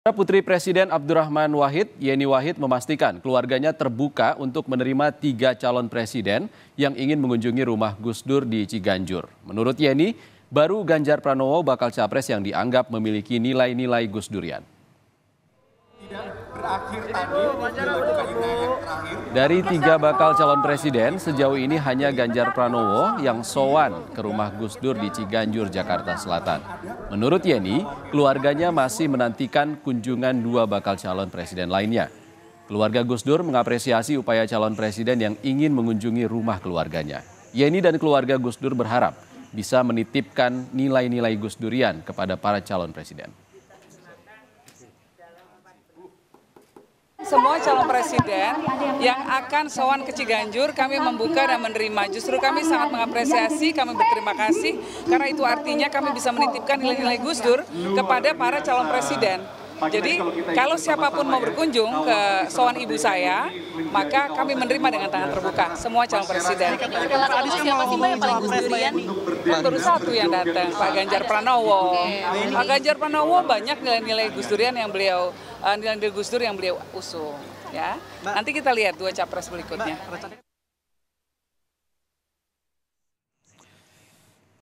Putri Presiden Abdurrahman Wahid, Yeni Wahid memastikan keluarganya terbuka untuk menerima 3 calon presiden yang ingin mengunjungi rumah Gus Dur di Ciganjur. Menurut Yeni, baru Ganjar Pranowo bakal capres yang dianggap memiliki nilai-nilai Gus Durian. Dari 3 bakal calon presiden, sejauh ini hanya Ganjar Pranowo yang sowan ke rumah Gus Dur di Ciganjur, Jakarta Selatan. Menurut Yeni, keluarganya masih menantikan kunjungan 2 bakal calon presiden lainnya. Keluarga Gus Dur mengapresiasi upaya calon presiden yang ingin mengunjungi rumah keluarganya. Yeni dan keluarga Gus Dur berharap bisa menitipkan nilai-nilai Gus Durian kepada para calon presiden. Semua calon presiden yang akan sowan ke Ciganjur kami membuka dan menerima. Justru kami sangat mengapresiasi, kami berterima kasih karena itu artinya kami bisa menitipkan nilai-nilai Gus Dur kepada para calon presiden. Jadi kalau siapapun mau berkunjung ke sowan ibu saya, maka kami menerima dengan tangan terbuka semua calon presiden. Siapa sih Mbak yang paling Gus Durian? Baru satu yang datang, Pak Ganjar Pranowo. Pak Ganjar Pranowo banyak nilai-nilai Gus Durian yang nilai-nilai Gus Dur yang beliau usung. Ya, nanti kita lihat 2 capres berikutnya.